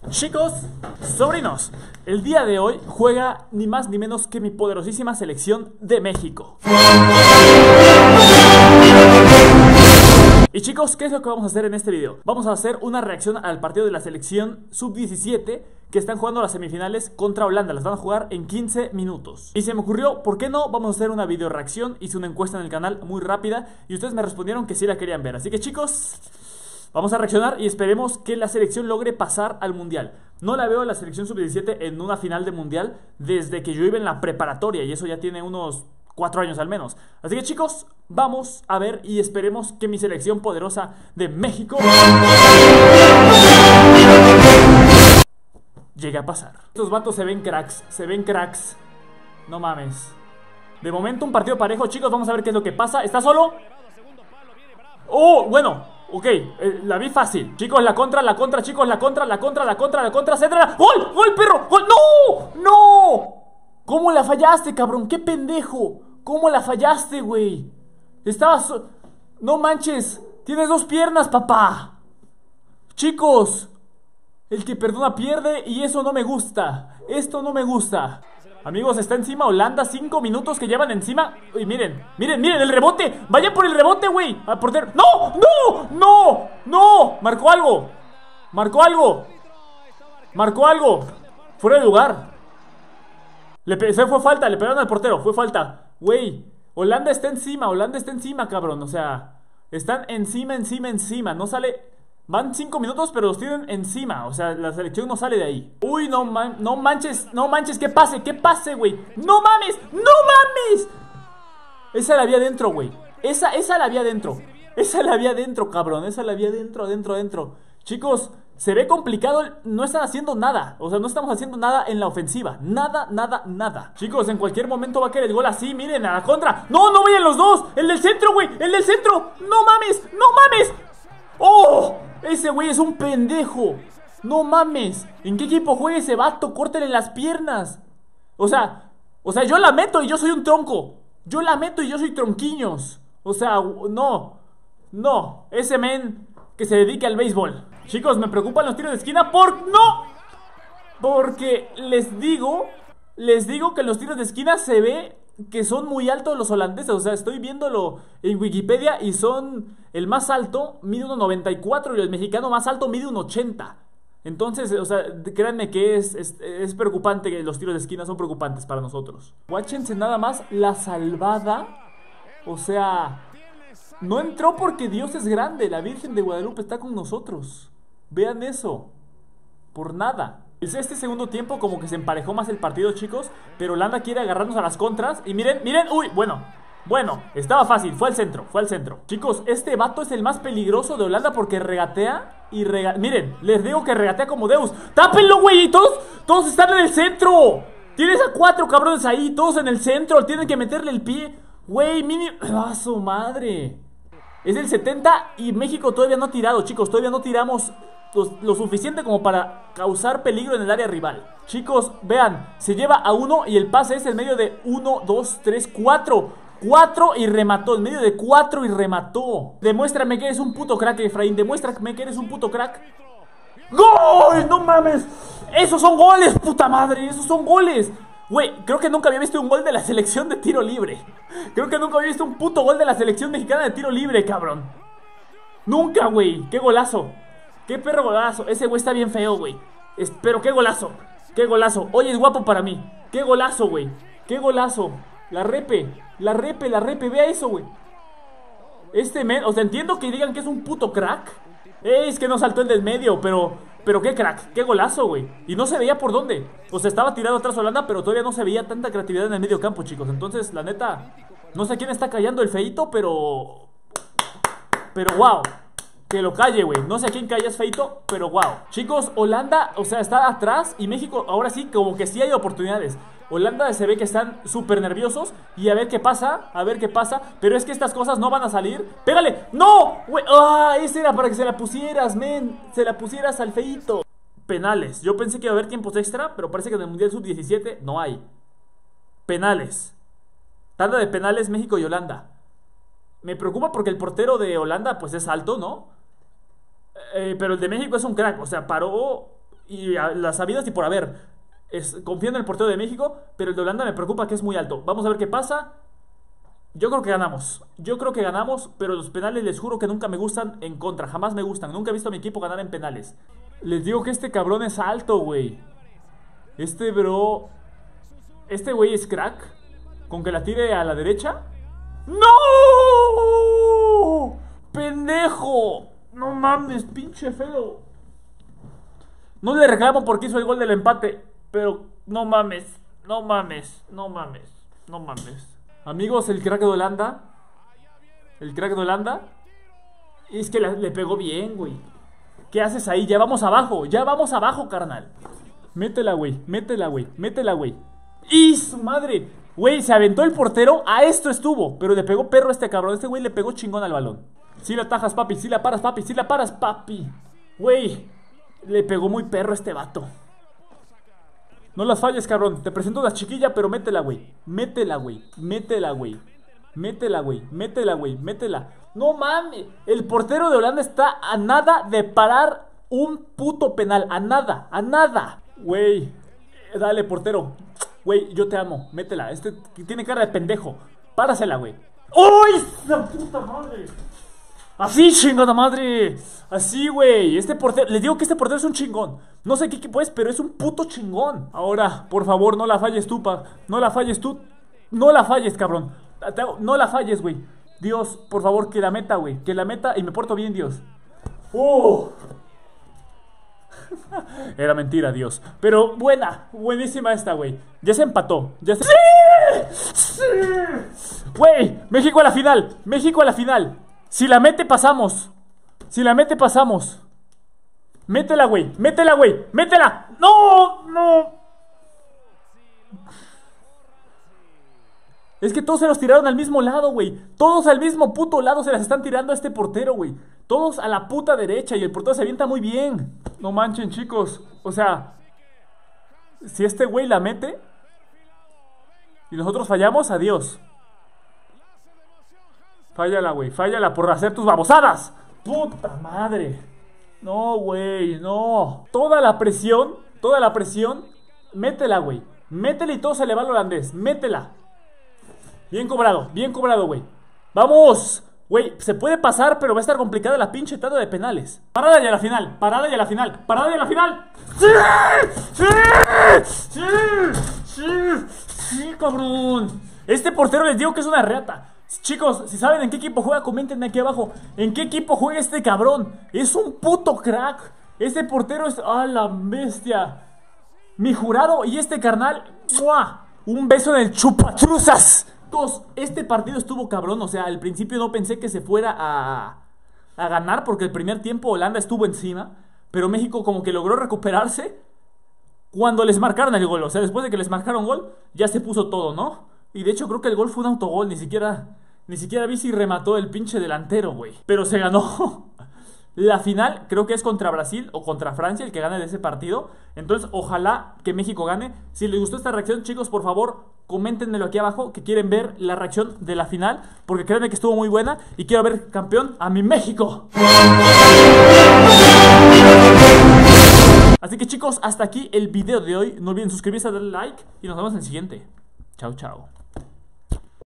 Chicos, sobrinos, el día de hoy juega ni más ni menos que mi poderosísima selección de México. Y chicos, ¿qué es lo que vamos a hacer en este video? Vamos a hacer una reacción al partido de la selección sub-17 que están jugando las semifinales contra Holanda. Las van a jugar en 15 minutos. Y se me ocurrió, ¿por qué no? Vamos a hacer una video reacción. Hice una encuesta en el canal muy rápida y ustedes me respondieron que sí la querían ver. Así que chicos, vamos a reaccionar y esperemos que la selección logre pasar al mundial. No la veo a la selección sub-17 en una final de mundial desde que yo iba en la preparatoria, y eso ya tiene unos 4 años al menos. Así que chicos, vamos a ver y esperemos que mi selección poderosa de México llegue a pasar. Estos vatos se ven cracks, no mames. De momento un partido parejo, chicos, vamos a ver qué es lo que pasa. ¿Está solo? Oh, bueno, ok, la vi fácil. Chicos, la contra, chicos, la contra, céntrala. ¡Gol! ¡Gol, perro! ¡Gol! ¡No! ¡No! ¿Cómo la fallaste, cabrón? ¡Qué pendejo! ¿Cómo la fallaste, güey? Estabas... No manches, tienes 2 piernas, papá. Chicos, el que perdona pierde y eso no me gusta. Esto no me gusta. Amigos, está encima Holanda, 5 minutos que llevan encima. Uy, miren, el rebote. Vayan por el rebote, güey. Al portero. ¡No! ¡No! ¡No! ¡No! Marcó algo. Fuera de lugar. Fue falta, le pegaron al portero. Fue falta. Güey, Holanda está encima, cabrón. O sea, están encima. No sale... Van 5 minutos, pero los tienen encima. O sea, la selección no sale de ahí. Uy, no manches. Que pase, güey. ¡No mames! Esa la había dentro, güey. Esa la había dentro. Cabrón. Esa la había dentro. Chicos, se ve complicado. No están haciendo nada. O sea, no estamos haciendo nada en la ofensiva. Nada. Chicos, en cualquier momento va a caer el gol así. Miren, a la contra. No vayan los dos. El del centro, güey. No mames. ¡Oh! Ese güey es un pendejo. No mames. ¿En qué equipo juega ese vato? Córtele las piernas. O sea, yo la meto y yo soy un tronco. Yo soy tronquiños. O sea, no. Ese men que se dedique al béisbol. Chicos, me preocupan los tiros de esquina porque les digo que en los tiros de esquina se ve que son muy altos los holandeses. O sea, estoy viéndolo en Wikipedia y son... El más alto mide 1.94 y el mexicano más alto mide 1.80. Entonces, o sea, créanme que es preocupante, que los tiros de esquina son preocupantes para nosotros. Guáchense nada más la salvada. O sea, no entró porque Dios es grande. La Virgen de Guadalupe está con nosotros. Vean eso. Por nada. Este segundo tiempo como que se emparejó más el partido, chicos. Pero Holanda quiere agarrarnos a las contras. Y miren, uy, bueno, estaba fácil, fue al centro. Chicos, este vato es el más peligroso de Holanda porque regatea y miren, les digo que regatea como Deus. ¡Tápenlo, güey! Todos están en el centro. Tienes a 4 cabrones ahí, todos en el centro. Tienen que meterle el pie. Güey, ¡ah, su madre! Es el 70 y México todavía no ha tirado, chicos. Todavía no tiramos lo suficiente como para causar peligro en el área rival. Chicos, vean, se lleva a 1 y el pase es en medio de 1, 2, 3, 4 y remató, en medio de 4 y remató. Demuéstrame que eres un puto crack, Efraín. Demuéstrame que eres un puto crack. ¡Gol! ¡No mames! ¡Esos son goles, puta madre! ¡Esos son goles! Güey, creo que nunca había visto un gol de la selección de tiro libre. Creo que nunca había visto un puto gol de la selección mexicana de tiro libre, cabrón. Nunca, güey. ¡Qué golazo! ¡Qué perro golazo! Ese güey está bien feo, güey. Pero qué golazo. Oye, es guapo para mí. ¡Qué golazo, güey! ¡Qué golazo! La repe, vea eso, güey. Este men, o sea, entiendo que digan que es un puto crack. Es que no saltó el del medio, pero qué crack, qué golazo, güey. Y no se veía por dónde. O sea, estaba tirado atrás Holanda, pero todavía no se veía tanta creatividad en el medio campo, chicos. Entonces, la neta, no sé quién está callando el feito, pero wow. Que lo calle, güey. No sé a quién callas, feito, pero wow. Chicos, Holanda, o sea, está atrás y México ahora sí, como que sí hay oportunidades. Holanda se ve que están súper nerviosos y a ver qué pasa, pero es que estas cosas no van a salir. ¡Pégale! ¡No! Güey, ese era para que se la pusieras, men. Se la pusieras al feito. Penales. Yo pensé que iba a haber tiempos extra, pero parece que en el Mundial Sub-17 no hay. Penales. Tanda de penales México y Holanda. Me preocupa porque el portero de Holanda pues es alto, ¿no? Pero el de México es un crack. O sea, paró Y a las sabidas y por haber. Confío en el portero de México, pero el de Holanda me preocupa que es muy alto. Vamos a ver qué pasa. Yo creo que ganamos. Yo creo que ganamos, pero los penales les juro que nunca me gustan en contra. Jamás me gustan. Nunca he visto a mi equipo ganar en penales. Les digo que este cabrón es alto, güey. Este bro... Este güey es crack. Con que la tire a la derecha. ¡No! ¡Pendejo! No mames, pinche feo. No le reclamo porque hizo el gol del empate, pero no mames, no mames, no mames, no mames. Amigos, el crack de Holanda. El crack de Holanda. Es que le pegó bien, güey. ¿Qué haces ahí? Ya vamos abajo, carnal. Métela, güey, métela, güey, métela, güey. ¡Y su madre! Güey, se aventó el portero, a esto estuvo. Pero le pegó perro a este cabrón. Este güey le pegó chingón al balón. Si la atajas, papi, si la paras, papi, si la paras, papi. Güey, le pegó muy perro a este vato. No las falles, cabrón. Te presento la chiquilla, pero métela, güey. Métela, güey, métela, güey. Métela, güey, métela, güey, métela. No mames, el portero de Holanda está a nada de parar un puto penal. A nada, a nada. Güey, dale, portero. Güey, yo te amo, métela. Este tiene cara de pendejo. Párasela, güey. ¡Uy! ¡La puta madre! Así, chingada madre. Así, güey. Este portero, les digo que este portero es un chingón. No sé qué equipo es, pero es un puto chingón. Ahora, por favor, no la falles tú, pa. No la falles tú. No la falles, cabrón. No la falles, güey. Dios, por favor, que la meta, güey. Que la meta y me porto bien, Dios. Era mentira, Dios. Pero buenísima esta, güey. Ya se empató. Ya se... ¡Sí! Güey, México a la final. México a la final. Si la mete, pasamos. Si la mete, pasamos. Métela, güey. Métela, güey. Métela. No, no. Es que todos se los tiraron al mismo lado, güey. Todos al mismo puto lado se las están tirando a este portero, güey. Todos a la puta derecha y el portero se avienta muy bien. No manchen, chicos. O sea, si este güey la mete y nosotros fallamos, adiós. Fállala, güey. Fállala por hacer tus babosadas. Puta madre. No, güey, no. Toda la presión. Métela, güey. Métela y todo se le va al holandés. Métela. Bien cobrado, güey. ¡Vamos! Güey, se puede pasar, pero va a estar complicada la pinche tanda de penales. Parada y a la final, parada y a la final, parada y a la final. ¡Sí! ¡Sí! ¡Sí! ¡Sí! ¡Sí, cabrón! Este portero les digo que es una reata. Chicos, si saben en qué equipo juega, comenten aquí abajo. ¿En qué equipo juega este cabrón? Es un puto crack. Este portero es... ¡ah, la bestia! Mi jurado y este carnal... ¡mua! Un beso en el chupachuzas. Este partido estuvo cabrón. O sea, al principio no pensé que se fuera a ganar, porque el primer tiempo Holanda estuvo encima, pero México como que logró recuperarse cuando les marcaron el gol. O sea, después de que les marcaron gol, ya se puso todo, ¿no? Y de hecho creo que el gol fue un autogol. Ni siquiera vi si remató el pinche delantero, güey. Pero se ganó. La final creo que es contra Brasil o contra Francia, el que gane de ese partido. Entonces ojalá que México gane. Si les gustó esta reacción, chicos, por favor, coméntenmelo aquí abajo, que quieren ver la reacción de la final, porque créanme que estuvo muy buena y quiero ver campeón a mi México. Así que, chicos, hasta aquí el video de hoy. No olviden suscribirse, darle like y nos vemos en el siguiente. Chao, chao.